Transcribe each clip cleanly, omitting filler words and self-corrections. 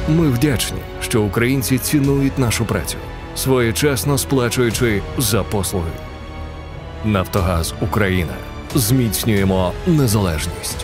Ми вдячні, що українці цінують нашу працю, своєчасно сплачуючи за послуги. Нафтогаз Україна. Зміцнюємо незалежність.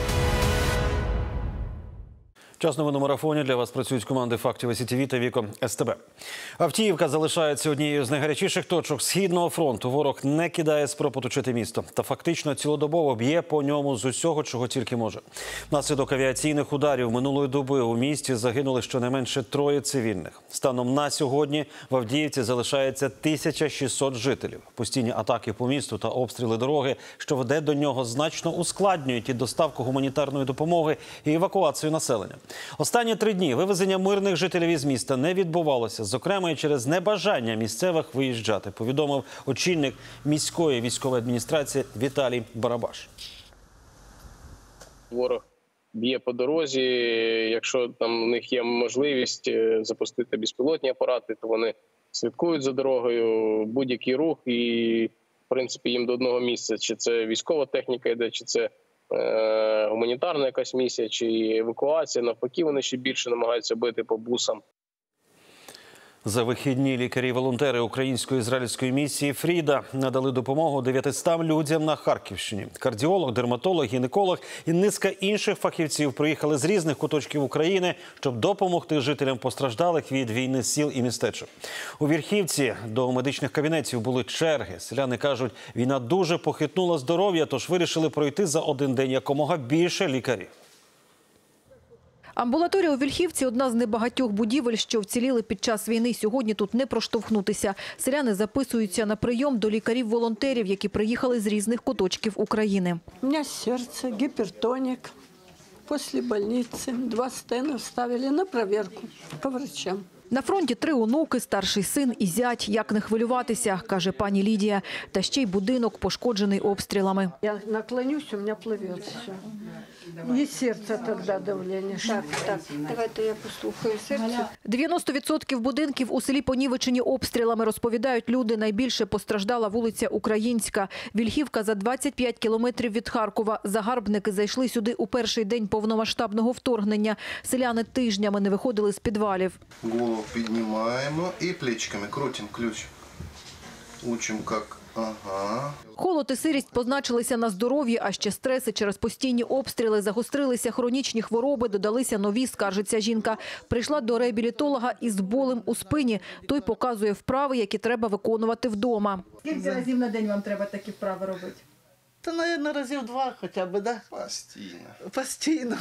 Час новин у марафоні. Для вас працюють команди «Фактів СІТВ» та «Віко СТБ». Авдіївка залишається однією з найгарячіших точок Східного фронту. Ворог не кидає спроб оточити місто та фактично цілодобово б'є по ньому з усього, чого тільки може. Внаслідок авіаційних ударів минулої доби у місті загинули щонайменше 3 цивільних. Станом на сьогодні в Авдіївці залишається 1600 жителів. Постійні атаки по місту та обстріли дороги, що веде до нього, значно ускладнюють і доставку гуманітарної допомоги, і евакуацію населення. Останні 3 дні вивезення мирних жителів із міста не відбувалося, зокрема і через небажання місцевих виїжджати, повідомив очільник міської військової адміністрації Віталій Барабаш. Ворог б'є по дорозі, якщо там у них є можливість запустити безпілотні апарати, то вони слідкують за дорогою, будь-який рух і, в принципі, їм до одного місця, чи це військова техніка йде, чи це гуманітарна якась місія, чи евакуація. Навпаки, вони ще більше намагаються бити по бусам. За вихідні лікарі-волонтери українсько-ізраїльської місії «Фріда» надали допомогу 900 людям на Харківщині. Кардіолог, дерматолог, гінеколог і низка інших фахівців приїхали з різних куточків України, щоб допомогти жителям постраждалих від війни сіл і містечок. У Вільхівці до медичних кабінетів були черги. Селяни кажуть, війна дуже похитнула здоров'я, тож вирішили пройти за один день якомога більше лікарів. Амбулаторія у Вільхівці – одна з небагатьох будівель, що вціліли під час війни. Сьогодні тут не проштовхнутися. Селяни записуються на прийом до лікарів-волонтерів, які приїхали з різних куточків України. У мене серце, гіпертонік. Після лікарні 2 стени вставили на перевірку по врачам. На фронті 3 онуки, старший син і зять. Як не хвилюватися, каже пані Лідія. Та ще й будинок пошкоджений обстрілами. Я наклонюсь, у мене пливе все. І серце тоді давлення. Так, давайте я послухаю серце. 90% будинків у селі понівечені обстрілами, розповідають люди. Найбільше постраждала вулиця Українська. Вільхівка за 25 кілометрів від Харкова. Загарбники зайшли сюди у перший день повномасштабного вторгнення. Селяни тижнями не виходили з підвалів. Голову піднімаємо і плечиками крутимо ключ. Учимо, як... Ага. Холод і сирість позначилися на здоров'ї, а ще стреси через постійні обстріли. Загострилися хронічні хвороби, додалися нові, скаржиться жінка. Прийшла до реабілітолога із болем у спині. Той показує вправи, які треба виконувати вдома. Скільки разів на день вам треба такі вправи робити? Та, мабуть, разів 2 хоча б, да? Постійно.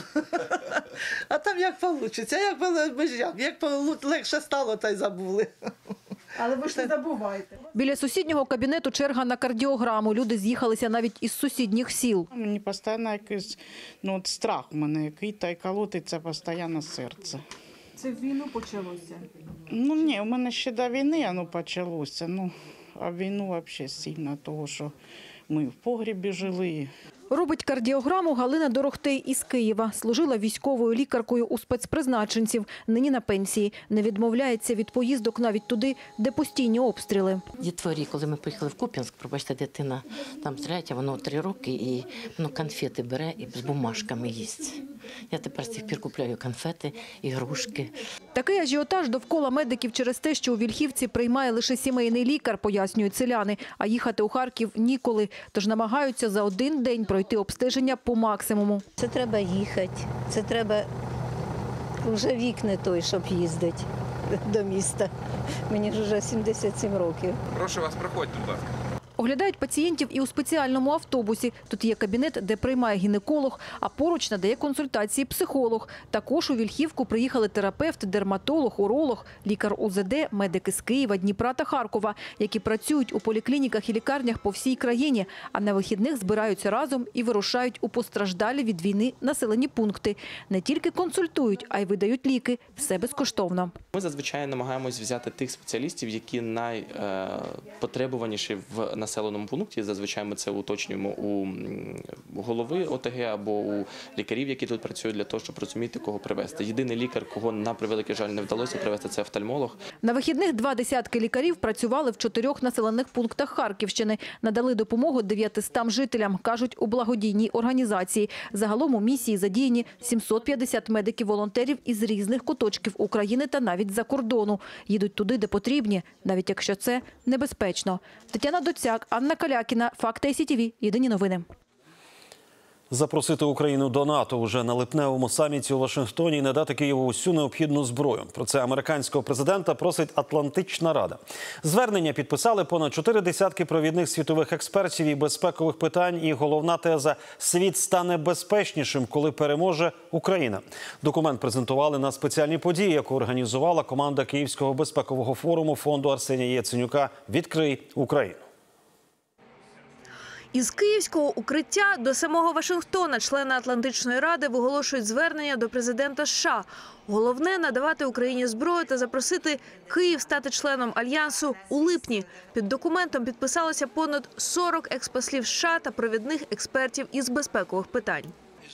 А там як вийде, як легше стало, та й забули. Але ви ж не забувайте. Біля сусіднього кабінету черга на кардіограму. Люди з'їхалися навіть із сусідніх сіл. Мені постійно якийсь страх у мене, який та й колотиться постійно серце. Це в війну почалося? Ні, у мене ще до війни воно почалося. А війну взагалі сильно, того, що ми в погрібі жили. Робить кардіограму Галина Дорохтей із Києва. Служила військовою лікаркою у спецпризначенців. Нині на пенсії. Не відмовляється від поїздок навіть туди, де постійні обстріли. Дітворі, коли ми поїхали в Куп'янськ, пробачте, дитина там стріляє, а воно 3 роки, і воно конфети бере і з бумажками їсть. Я тепер з тих пір купляю конфети, ігрушки. Такий ажіотаж довкола медиків через те, що у Вільхівці приймає лише сімейний лікар, пояснюють селяни. А їхати у Харків ніколи. Тож намагаються за один день пройти обстеження по максимуму. Це треба їхати, це треба, вже вік не той, щоб їздити до міста. Мені ж вже 77 років. Прошу вас, проходьте, будь ласка. Оглядають пацієнтів і у спеціальному автобусі. Тут є кабінет, де приймає гінеколог, а поруч надає консультації психолог. Також у Вільхівку приїхали терапевт, дерматолог, уролог, лікар УЗД, медики з Києва, Дніпра та Харкова, які працюють у поліклініках і лікарнях по всій країні, а на вихідних збираються разом і вирушають у постраждалі від війни населені пункти. Не тільки консультують, а й видають ліки. Все безкоштовно. Ми зазвичай намагаємось взяти тих спеціалістів, які найпотребуваніші в населеному пункті. Зазвичай ми це уточнюємо у голови ОТГ або у лікарів, які тут працюють, для того, щоб розуміти, кого привезти. Єдиний лікар, кого, на превеликий жаль, не вдалося привезти, це офтальмолог. На вихідних 20 лікарів працювали в 4 населених пунктах Харківщини. Надали допомогу 900 жителям, кажуть у благодійній організації. Загалом у місії задіяні 750 медиків-волонтерів із різних куточків України та навіть за кордону. Їдуть туди, де потрібні, навіть якщо це небезпечно. Тетяна Доцяк, Анна Калякіна, Факти ICTV. Єдині новини. Запросити Україну до НАТО уже на липневому саміті у Вашингтоні і надати Києву усю необхідну зброю. Про це американського президента просить Атлантична Рада. Звернення підписали понад 40 провідних світових експертів і безпекових питань. І головна теза – світ стане безпечнішим, коли переможе Україна. Документ презентували на спеціальній події, яку організувала команда Київського безпекового форуму фонду Арсенія Яценюка «Відкрий Україну». Із київського укриття до самого Вашингтона члени Атлантичної Ради виголошують звернення до президента США. Головне – надавати Україні зброю та запросити Київ стати членом Альянсу у липні. Під документом підписалося понад 40 експослів США та провідних експертів із безпекових питань.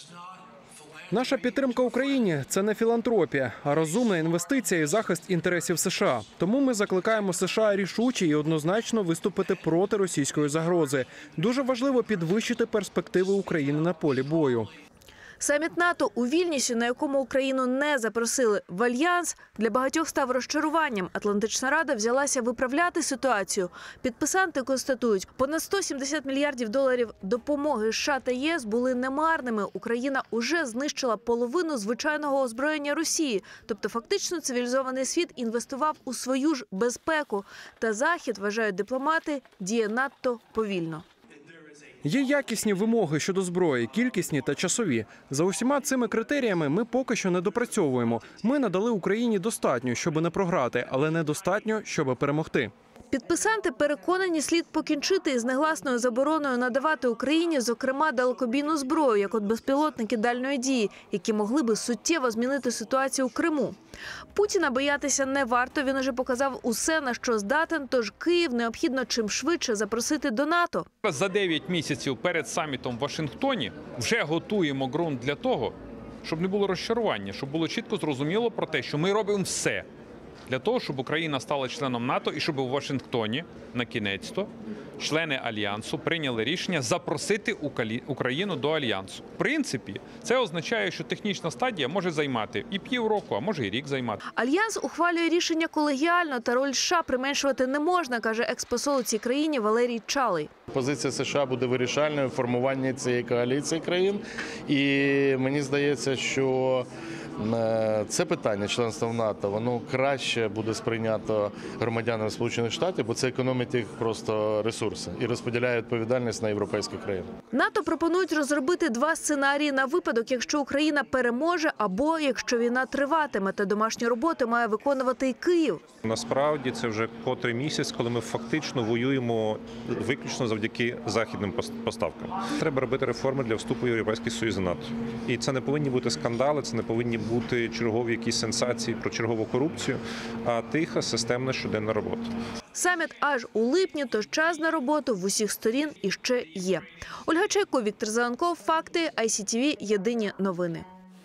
Наша підтримка Україні – це не філантропія, а розумна інвестиція і захист інтересів США. Тому ми закликаємо США рішуче і однозначно виступити проти російської загрози. Дуже важливо підвищити перспективи України на полі бою. Саміт НАТО у Вільнюсі, на якому Україну не запросили в Альянс, для багатьох став розчаруванням. Атлантична Рада взялася виправляти ситуацію. Підписанти констатують, понад 170 мільярдів доларів допомоги США та ЄС були немарними. Україна уже знищила половину звичайного озброєння Росії. Тобто фактично цивілізований світ інвестував у свою ж безпеку. Та Захід, вважають дипломати, діє надто повільно. Є якісні вимоги щодо зброї, кількісні та часові. За усіма цими критеріями ми поки що не допрацьовуємо. Ми надали Україні достатньо, щоб не програти, але недостатньо, щоб перемогти. Підписанти переконані, слід покінчити із негласною забороною надавати Україні, зокрема, далекобійну зброю, як от безпілотники дальної дії, які могли би суттєво змінити ситуацію у Криму. Путіна боятися не варто, він уже показав усе, на що здатен, тож Київ необхідно чим швидше запросити до НАТО. За 9 місяців перед самітом в Вашингтоні вже готуємо ґрунт для того, щоб не було розчарування, щоб було чітко зрозуміло про те, що ми робимо все для того, щоб Україна стала членом НАТО і щоб у Вашингтоні, на кінець-то, члени Альянсу прийняли рішення запросити Україну до Альянсу. В принципі, це означає, що технічна стадія може займати і півроку, а може і рік займати. Альянс ухвалює рішення колегіально, та роль США применшувати не можна, каже експосол у цій країні Валерій Чалий. Позиція США буде вирішальною в формуванні цієї коаліції країн. І мені здається, що це питання членства в НАТО, воно краще буде сприйнято громадянами Сполучених Штатів, бо це економить їх просто ресурси і розподіляє відповідальність на європейські країни. НАТО пропонують розробити 2 сценарії на випадок, якщо Україна переможе або якщо війна триватиме, та домашню роботу має виконувати і Київ. Насправді це вже котрий місяць, коли ми фактично воюємо виключно завдяки західним поставкам. Треба робити реформи для вступу в Європейський Союз і НАТО. І це не повинні бути скандали, це не повинні бути чергові якісь сенсації про чергову корупцію, а тиха, системна щоденна робота. Саміт аж у липні, тож час на роботу в усіх сторін іще є. Ольга Чайко, Віктор Зеленков, Факти, ICTV, Єдині новини.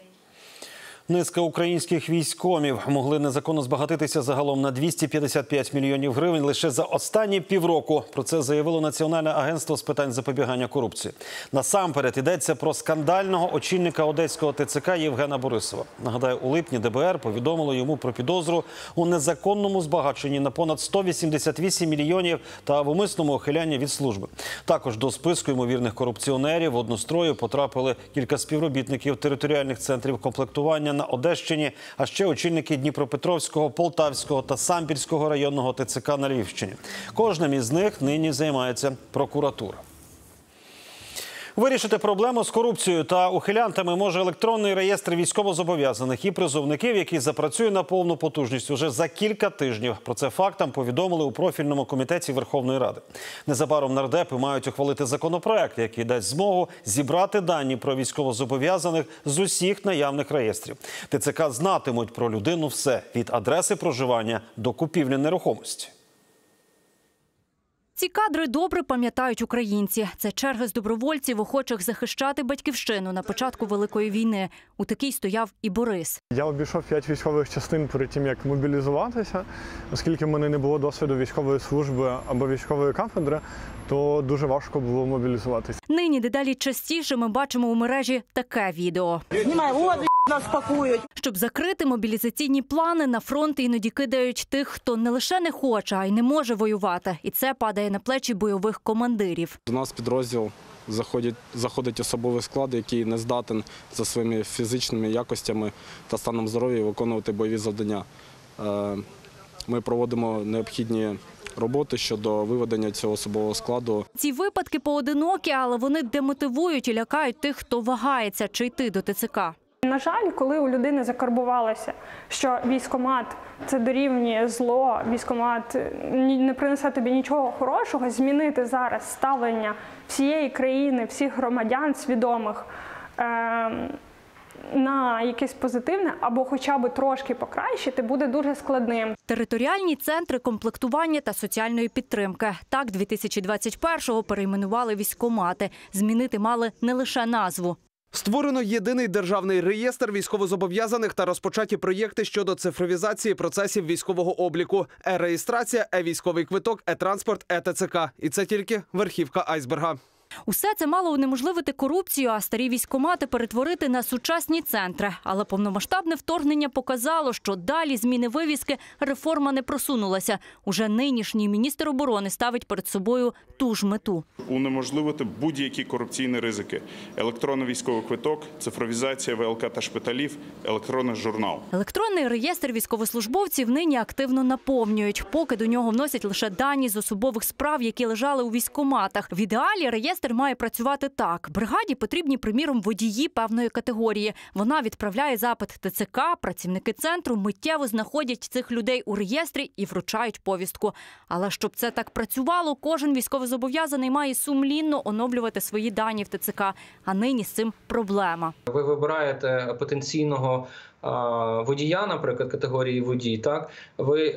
Низка українських військкомів могли незаконно збагатитися загалом на 255 мільйонів гривень лише за останні півроку. Про це заявило Національне агентство з питань запобігання корупції. Насамперед йдеться про скандального очільника одеського ТЦК Євгена Борисова. Нагадаю, у липні ДБР повідомило йому про підозру у незаконному збагаченні на понад 188 мільйонів та в умисному ухилянні від служби. Також до списку ймовірних корупціонерів в однострої потрапили кілька співробітників територіальних центрів комплектування на Одещині, а ще очільники Дніпропетровського, Полтавського та Самбірського районного ТЦК на Львівщині. Кожним із них нині займається прокуратура. Вирішити проблему з корупцією та ухилянтами може електронний реєстр військовозобов'язаних і призовників, який запрацює на повну потужність уже за кілька тижнів. Про це фактам повідомили у профільному комітеті Верховної Ради. Незабаром нардепи мають ухвалити законопроект, який дасть змогу зібрати дані про військовозобов'язаних з усіх наявних реєстрів. ТЦК знатимуть про людину все – від адреси проживання до купівлі нерухомості. Ці кадри добре пам'ятають українці. Це черги з добровольців, охочих захищати батьківщину на початку Великої війни. У такій стояв і Борис. Я обійшов 5 військових частин перед тим, як мобілізуватися. Оскільки в мене не було досвіду військової служби або військової кафедри, то дуже важко було мобілізуватися. Нині дедалі частіше ми бачимо у мережі таке відео. Знімай, от нас пакують. Щоб закрити мобілізаційні плани, на фронт іноді кидають тих, хто не лише не хоче, а й не може воювати. І це падає на плечі бойових командирів. До нас в підрозділ заходить особовий склад, який не здатен за своїми фізичними якостями та станом здоров'я виконувати бойові завдання. Ми проводимо необхідні роботи щодо виведення цього особового складу. Ці випадки поодинокі, але вони демотивують і лякають тих, хто вагається, чи йти до ТЦК. На жаль, коли у людини закарбувалося, що військкомат – це дорівнює зло, військкомат не принесе тобі нічого хорошого, змінити зараз ставлення всієї країни, всіх громадян свідомих на якесь позитивне або хоча б трошки покращити, буде дуже складним. Територіальні центри комплектування та соціальної підтримки. Так 2021-го перейменували військкомати. Змінити мали не лише назву. Створено єдиний державний реєстр військовозобов'язаних та розпочаті проєкти щодо цифровізації процесів військового обліку. Е-реєстрація, е-військовий квиток, е-транспорт, е-ТЦК. І це тільки верхівка айсберга. Усе це мало унеможливити корупцію, а старі військкомати перетворити на сучасні центри. Але повномасштабне вторгнення показало, що далі зміни вивіски реформа не просунулася. Уже нинішній міністр оборони ставить перед собою ту ж мету. Унеможливити будь-які корупційні ризики. Електронний військовий квиток, цифровізація ВЛК та шпиталів, електронний журнал. Електронний реєстр військовослужбовців нині активно наповнюють. Поки до нього вносять лише дані з особових справ, які лежали у військкоматах. В ідеалі реєстр має працювати так. Бригаді потрібні, приміром, водії певної категорії. Вона відправляє запит ТЦК, працівники центру миттєво знаходять цих людей у реєстрі і вручають повістку. Але щоб це так працювало, кожен військовозобов'язаний має сумлінно оновлювати свої дані в ТЦК. А нині з цим проблема. Ви вибираєте потенційного водія, наприклад, категорії водій, так? Ви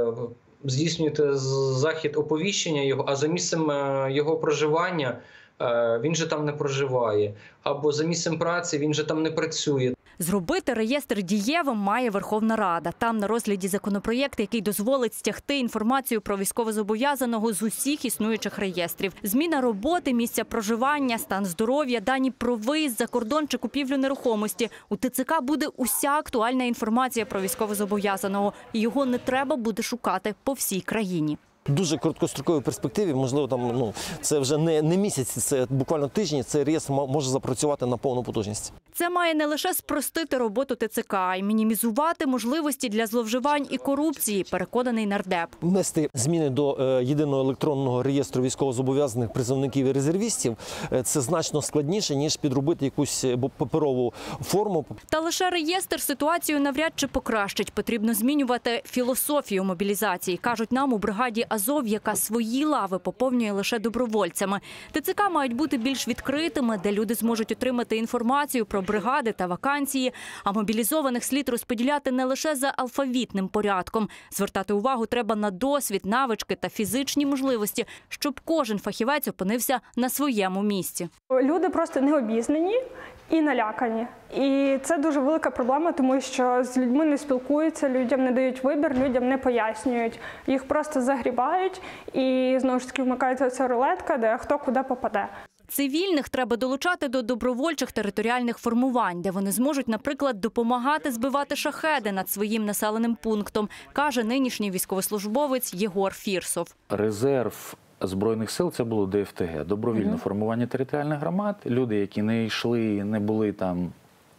здійснюєте захід оповіщення його, а за місцем його проживання він же там не проживає. Або за місцем праці він же там не працює. Зробити реєстр дієвим має Верховна Рада. Там на розгляді законопроєкт, який дозволить стягти інформацію про військовозобов'язаного з усіх існуючих реєстрів. Зміна роботи, місця проживання, стан здоров'я, дані про виїзд за кордон чи купівлю нерухомості. У ТЦК буде уся актуальна інформація про військовозобов'язаного. І його не треба буде шукати по всій країні. Дуже короткостроковій перспективі, можливо, це вже не місяці, це буквально тижні, цей реєстр може запрацювати на повну потужність. Це має не лише спростити роботу ТЦК, а й мінімізувати можливості для зловживань і корупції, переконаний нардеп. Внести зміни до єдиного електронного реєстру військовозобов'язаних призовників і резервістів – це значно складніше, ніж підробити якусь паперову форму. Та лише реєстр ситуацію навряд чи покращить. Потрібно змінювати філософію мобілізації, кажуть нам у бригаді Азов, яка свої лави поповнює лише добровольцями. ТЦК мають бути більш відкритими, де люди зможуть отримати інформацію про бригади та вакансії, а мобілізованих слід розподіляти не лише за алфавітним порядком. Звертати увагу треба на досвід, навички та фізичні можливості, щоб кожен фахівець опинився на своєму місці. Люди просто не обізнані і налякані. І це дуже велика проблема, тому що з людьми не спілкуються, людям не дають вибір, людям не пояснюють. Їх просто загрібають і, знову ж таки, вмикається ця рулетка, де хто куди попаде. Цивільних треба долучати до добровольчих територіальних формувань, де вони зможуть, наприклад, допомагати збивати шахеди над своїм населеним пунктом, каже нинішній військовослужбовець Єгор Фірсов. Резерв Збройних сил – це було ДФТГ, добровільне формування територіальних громад. Люди, які не йшли, не були там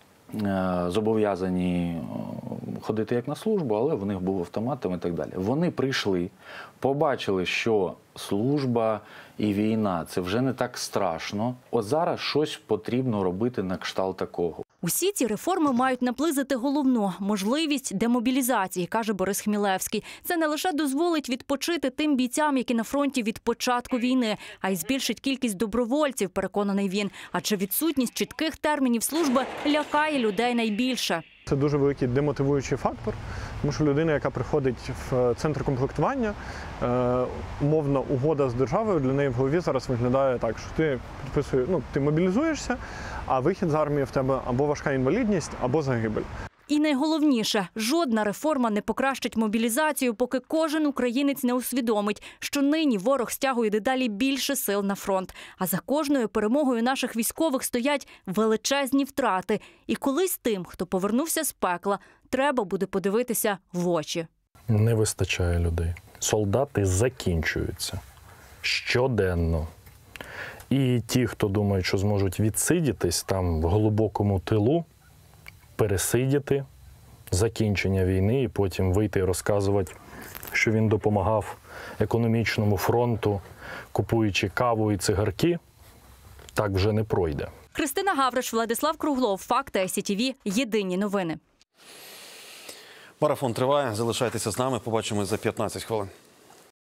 зобов'язані ходити як на службу, але в них був автоматом і так далі. Вони прийшли, побачили, що служба і війна – це вже не так страшно. От зараз щось потрібно робити на кшталт такого. Усі ці реформи мають наблизити головну – можливість демобілізації, каже Борис Хмілевський. Це не лише дозволить відпочити тим бійцям, які на фронті від початку війни, а й збільшить кількість добровольців, переконаний він. Адже відсутність чітких термінів служби лякає людей найбільше. Це дуже великий демотивуючий фактор, тому що людина, яка приходить в центр комплектування, умовна угода з державою для неї в голові зараз виглядає так, що ти мобілізуєшся, а вихід з армії в тебе або важка інвалідність, або загибель. І найголовніше, жодна реформа не покращить мобілізацію, поки кожен українець не усвідомить, що нині ворог стягує дедалі більше сил на фронт. А за кожною перемогою наших військових стоять величезні втрати. І колись тим, хто повернувся з пекла, треба буде подивитися в очі. Не вистачає людей. Солдати закінчуються щоденно. І ті, хто думають, що зможуть відсидітись там в глибокому тилу, пересидіти закінчення війни і потім вийти і розказувати, що він допомагав економічному фронту, купуючи каву і цигарки, так вже не пройде. Христина Гавриш, Владислав Круглов, Факти СІТВ. Єдині новини. Марафон триває. Залишайтеся з нами. Побачимось за 15 хвилин.